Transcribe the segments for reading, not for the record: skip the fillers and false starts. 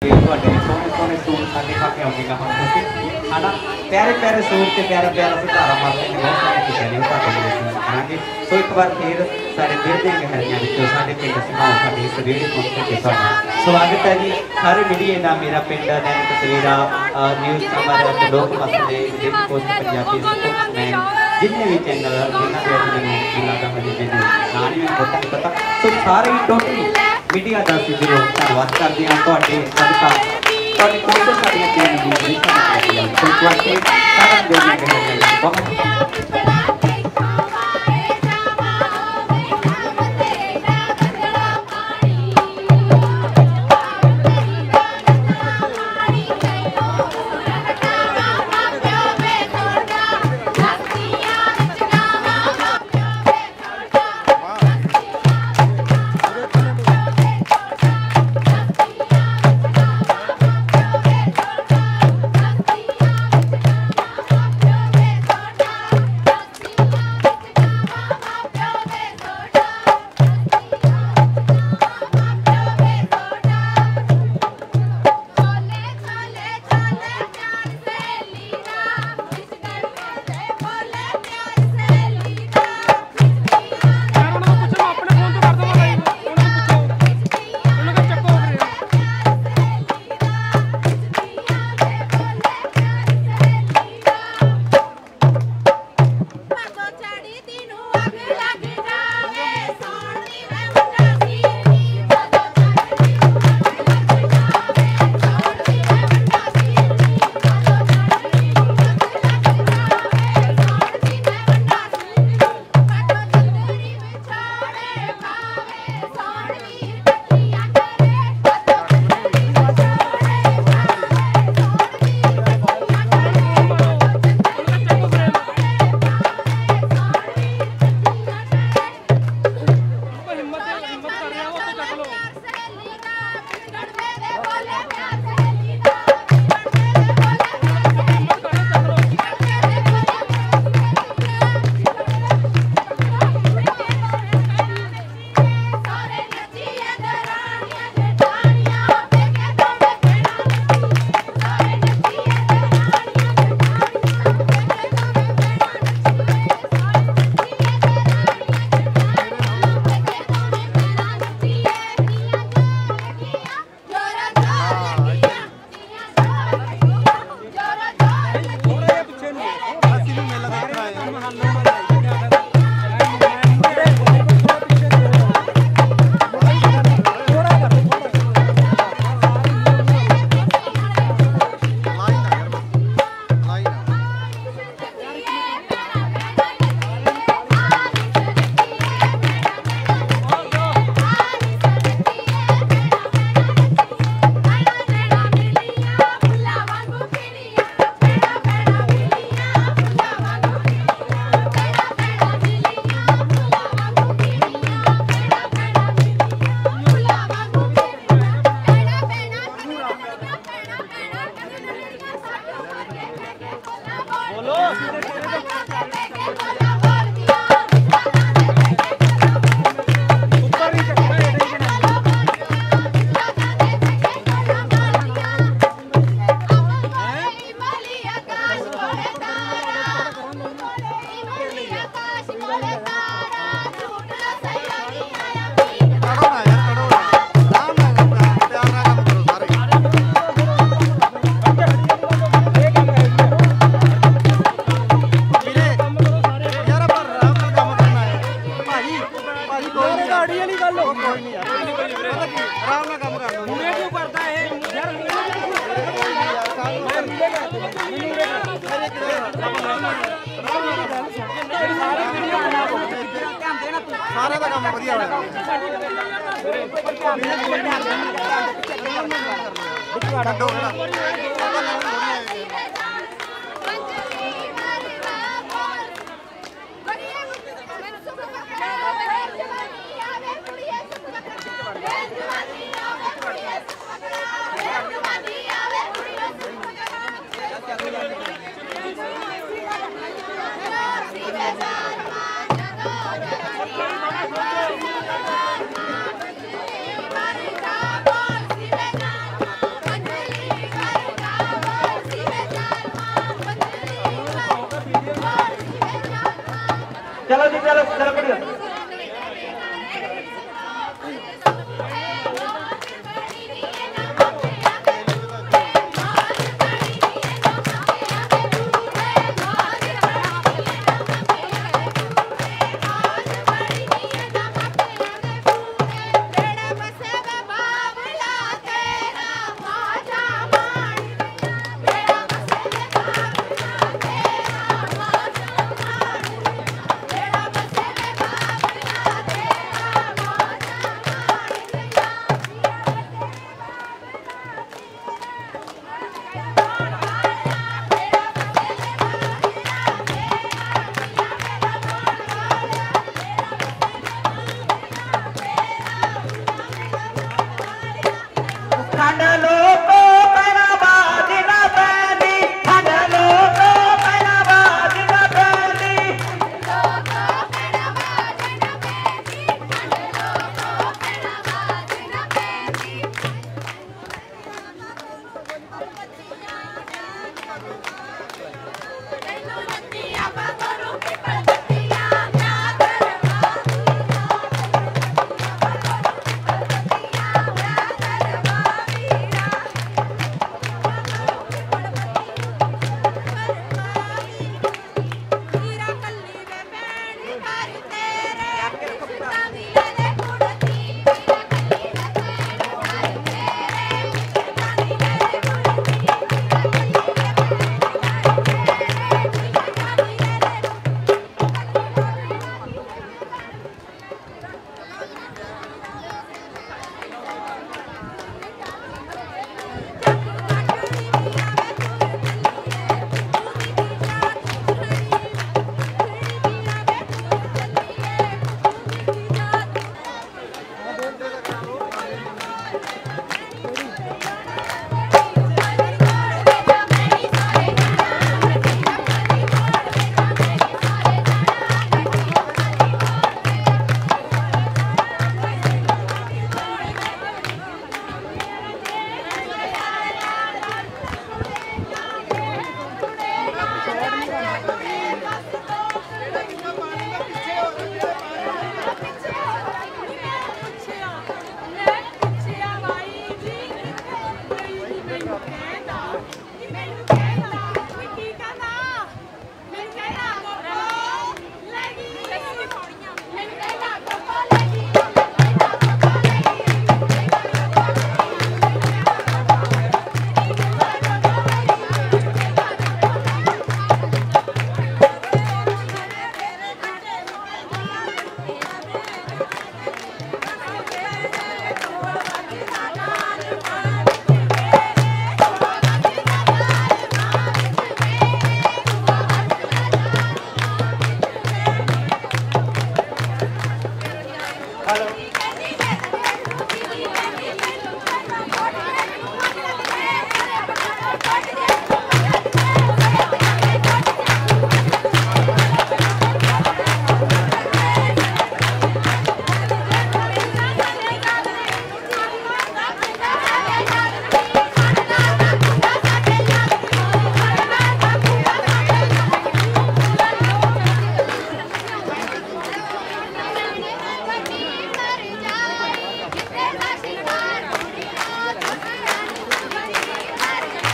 ਤੁਹਾਡੇ ਸੋਹਣੇ ਸੋਹਣੇ ਸੂਟ ਸਾਡੇ ਪਾਕੇ ਆਉਂਦੇ ਹੁਣ ਤੁਸੀਂ ਹਨਾ ਪਿਆਰੇ ਪਿਆਰੇ ਸੂਟ ਤੇ ਪਿਆਰਾ ਪਿਆਰਾ ਸਿਤਾਰਾ ਮਾਰਦੇ ਨੇ ਬਹੁਤ ਸਾਰੀਆਂ ਚੀਜ਼ਾਂ ਨੇ ਤੁਹਾਡੇ ਲਈ ਅਸੀਂ ਕਰਾਂਗੇ। ਸੋ ਇੱਕ ਵਾਰ ਫਿਰ ਸਾਡੇ ਦਿਲ ਦੀਆਂ ਗਹਿਰਾਈਆਂ ਵਿੱਚੋਂ ਸਾਡੇ ਪਿੰਡ ਸਿਮਾਓ ਸਾਡੀ ਇਸ ਰੇਡੀਓ ਕਾਨਫਰੰਸ ਤੇ ਤੁਹਾਡਾ ਸਵਾਗਤ ਹੈ ਜੀ। ਸਾਰੇ ਮੀਡੀਆ ਦਾ ਮੇਰਾ ਪਿੰਡ ਦੈਨਿਕ ਤਸਵੀਰਾਂ ਨਿਊਜ਼ ਅਮਰ ਤੇ ਲੋਕ ਮਸਲੇ ਡੇਲੀ ਪੋਸਟ ਪੰਜਾਬੀ ਸਪੋਕਸਮੈਨ जितने भी चैनल जिन्होंने मैंने जिला का मुझे मैंने ना नहीं बहुत नहीं पता सो सारे ही टोटली मीडिया का जरूर धन्यवाद करते हैं ਤੁਹਾਡੇ ਸਦਕਾ ਤੁਹਾਡੇ ਕੋਲ ਸਾਡੀਆਂ ਟੀਮ ਦੀ ਬੜੀ ਸਾਰੀ ਹੈ ਸੋ ਤੁਹਾਡੇ ਸਾਰਾ ਦੇ ਬਹੁਤ सारे का काम बढ़िया है चलो जी चलो चलो बढ़िया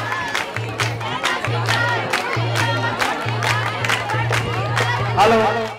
हेलो